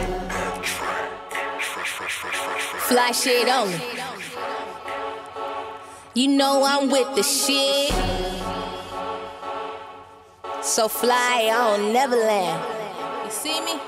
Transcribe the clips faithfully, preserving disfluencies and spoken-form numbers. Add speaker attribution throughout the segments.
Speaker 1: Fly shit only. You know I'm with the shit. So fly on Neverland. You see me?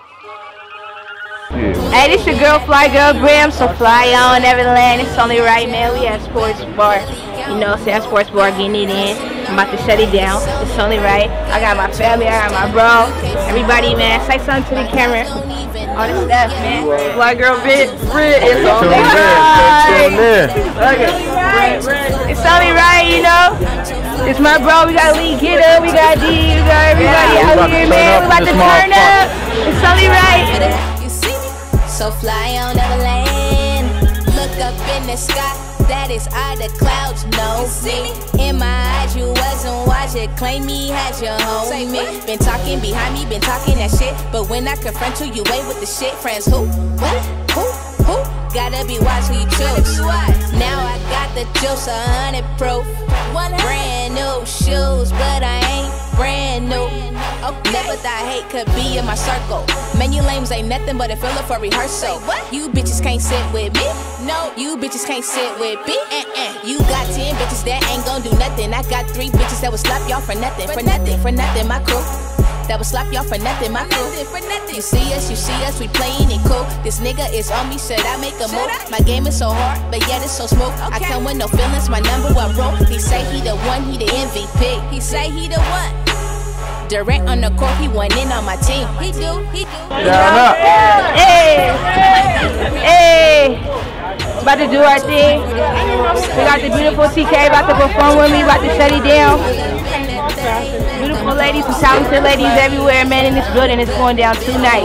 Speaker 2: Hey, this your girl, Fly Girl Graham, so fly on Neverland. It's only right, man. We at Sports Bar. You know, say at Sports Bar, getting it in. I'm about to shut it down. It's only right. I got my family, I got my bro. Everybody, man, say something to the camera. All this stuff, man. Fly Girl Bit, it's only right. It's only right, you know. It's my bro. We got Lee Kidder, we got D, we got everybody out here, man. We about to turn up. It's only right.
Speaker 1: So fly on Neverland. Look up in the sky, that is all the clouds know me. In my eyes you wasn't watching, claim me as your homie. Been talking behind me, been talking that shit, but when I confront you, you wait with the shit. Friends who? What? Who? Who? Gotta be wise who you choose. Now I got the juice, a hundred proof. Brand new shoes, but I ain't brand new. Never thought hate could be in my circle. Man, you lames ain't nothing but a filler for rehearsal. You bitches can't sit with me. No, you bitches can't sit with me. Uh-uh. You got ten bitches that ain't gon' do nothing. I got three bitches that will slap y'all for nothing, for nothing, for nothing. My crew that will slap y'all for nothing. My crew. You see us, you see us, we playing it cool. This nigga is on me, should I make a move? My game is so hard, but yet it's so smooth. I come with no feelings, my number one rule. He say he the one, he the M V P. He say he the one. Durant on the court, he went in on my team. He do, he do.
Speaker 2: Yeah, hey, hey, about to do our thing. We got the beautiful T K about to perform with me, about to shut it down. Beautiful ladies and talented ladies everywhere, man, in this building. It's going down tonight.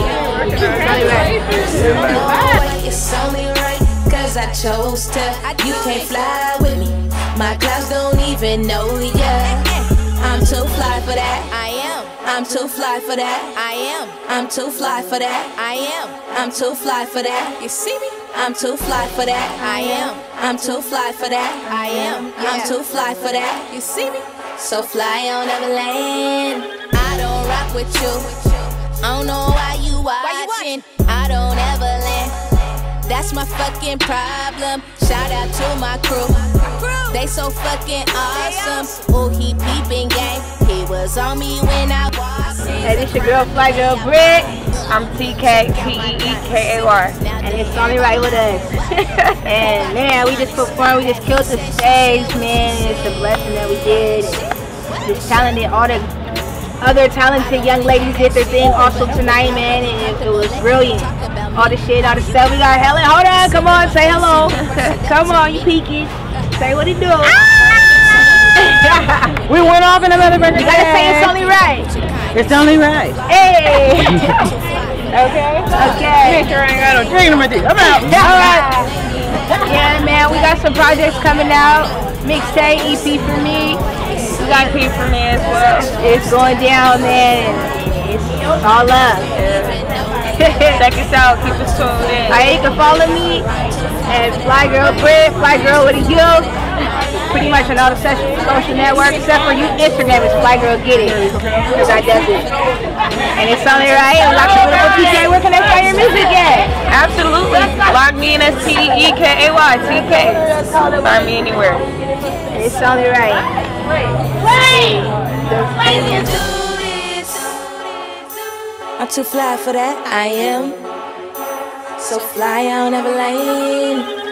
Speaker 1: It's only right, cause I chose to. You can't fly with me. My clouds don't even know ya. I'm too fly for that. I am. I'm too fly for that. I am. I'm too fly for that. I am. I'm too fly for that. You see me? I'm too fly for that. I am. I'm too fly for that. I am. I'm too fly for that. You see me? So fly on Neverland. I don't rock with you. I don't know why you watching. I don't ever land. That's my fucking problem. Shout out to my crew. They so fucking awesome. Ooh, he peeping gang. He was on me when I was.
Speaker 2: Hey, this your girl, Fly Girl Brick. I'm T K, T E E K A R. And it's only right with us. And man, we just performed, we just killed the stage, man. It's a blessing that we did. Just talented, all the other talented young ladies did their thing also tonight, man. And it, it was brilliant. All the shit, all the stuff. We got Helen. Hold on, come on, say hello. Come on, you peeking. Say what he do.
Speaker 3: We went off in another burger.
Speaker 2: You gotta say it's only right.
Speaker 3: It's only right.
Speaker 2: Hey. Okay. Okay.
Speaker 3: Make sure I ain't got no drink in my dick. I'm out.
Speaker 2: All right. Yeah, man, we got some projects coming out. Mixtape, E P for me. We got P for me as well. It's going down, man. It's all up.
Speaker 3: Check us out. Keep us tuned in.
Speaker 2: Alright, you can follow me at Fly Girl Brick, Fly Girl with a U. Pretty much on all the social, social networks, except for you, Instagram is Fly Girl Get It, because I does it. And it's only right. And lock the beautiful T K. Where can I find your music at?
Speaker 3: Absolutely. Log me in as T E E K A Y, T K. Find me anywhere.
Speaker 2: And it's only right.
Speaker 1: Wait! Wait! I'm too fly for that. I am. So fly on Neverland.